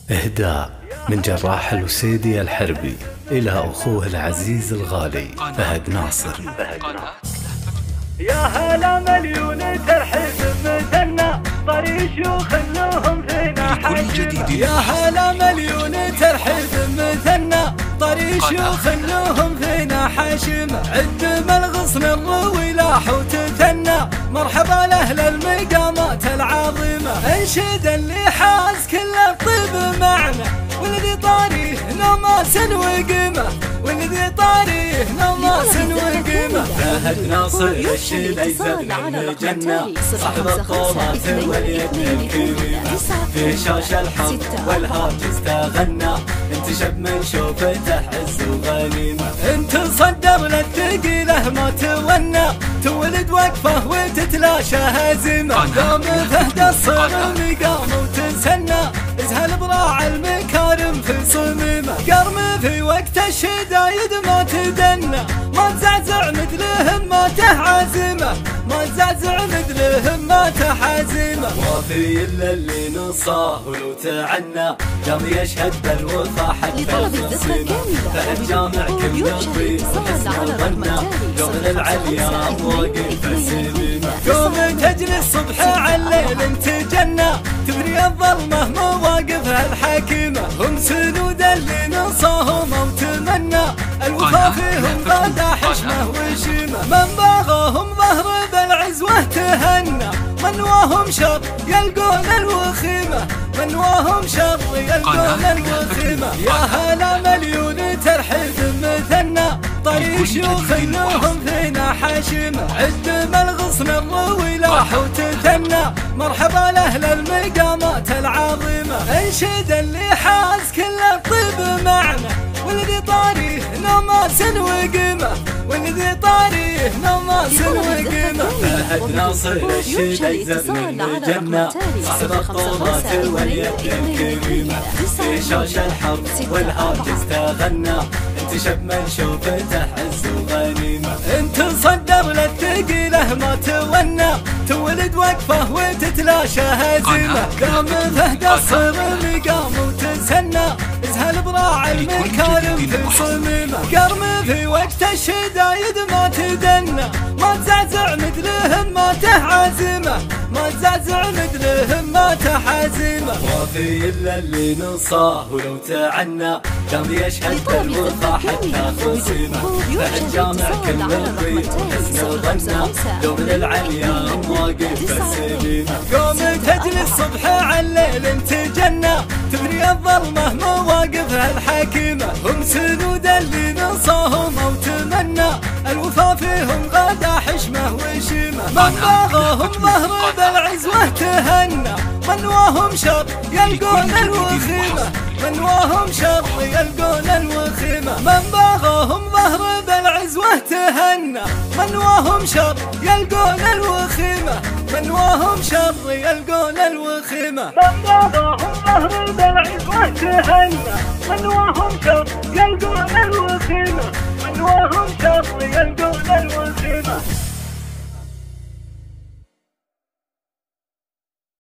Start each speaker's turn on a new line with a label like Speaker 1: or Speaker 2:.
Speaker 1: إهداء من جراح الوسيدي الحربي إلى أخوه العزيز الغالي فهد ناصر.
Speaker 2: يا هلا مليون ترحيب مثلنا طريق شيوخ لهم فينا حشيمة. يا هلا مليون ترحيب مثلنا طريق شيوخ لهم فينا حشيمة. عندما الغصن الروي لاح وتثنى مرحبا لأهل المقامات العظيمة. انشد اللي حاز كل الطيب معنا والذي طاريه نماس وقيمة، والذي طاريه نماس وقيمة.
Speaker 3: فهد ناصر الشيل يزن الجنة صاحب الطولات واليد الكريمة. في شاش الحب والهاجس تغنى انتشب من شوفته عز وغنيمة.
Speaker 2: انت صدر للثقيله ما تونى تولد وقفه وتتلاشى هزيمة. قام فهد الصرم قام وتسنى ازهل براع المكارم في صميمة. قرم في وقت الشدايد ما تدنى ما تزعزع مثلهم ما تحازمه، ما تزعزع مثلهم ما تحازمه.
Speaker 3: ما في الا اللي نصاه ولو تعنى قام يشهد بالوفا حتى الخصيمة. فهد جامع كل نظري وحسن الظنة يوم العليا واقف السميمة.
Speaker 2: يوم تجلس الصبح على الليل انت جنة تبري الظلمة مواقفها الحكيمة. هم سنود اللي نصاهم او تمنى الوفا فيهم غدا حشمه وشيمة. من باغاهم ظهر بالعزوة تهنى من واهم شر يلقون الوخيمة، من واهم شر يلقون الوخيمة. يا هلا مليون ترحيب مثلنا طريق شيوخ لهم فينا حشيمة. عندما الغصن الروي لاح وتثنى مرحبا لأهل المقامات العظيمة. انشد اللي حاز كل الطيب معنا والذي طاريه نماس وقيمة، والذي طاريه نماس وقيمة.
Speaker 3: فهد ناصر الشيل يزن الجنة صاحب الطولات واليد الكريمة. في شاش الحرب والهاجس تغنى انتشب من شوفته عز وغنيمة.
Speaker 2: انت صدر للثقيله ما تونى تولد وقفه وتتلاشى هزيمة. قام فهد الصرم قام وتسنى ازهل براع المكارم في صميمة. قرم في وقت الشدايد ما تدنى ما تزعزع مثلهم ما تحازمه، ما تزعزع مثلهم ما تحازمه.
Speaker 3: ما في الا اللي نصاه ولو تعنى قام يشهد بالوفا حتى خصيمة. فهد جامع كل نظري وحسن الظنة يوم العليا واقف السميمة.
Speaker 2: قوم تجلس الصبح على الليل انت جنة تبري الظلمة مواقفها الحكيمة. هم سنود اللي نصاهم او تمنى الوفا فيهم غدا حشمه وشيمة. من باغاهم ظهر بالعزوة تهنى من واهم شر يلقون الوخيمة، من واهم شر يلقون الوخيمة. من باغاهم ظهر بالعزوة تهنى من واهم شر يلقون الوخيمة، من واهم شر يلقون الوخيمة. من باغاهم ظهر بالعزوة تهنى من واهم شر يلقون الوخيمة، من واهم شر يلقون الوخيمة.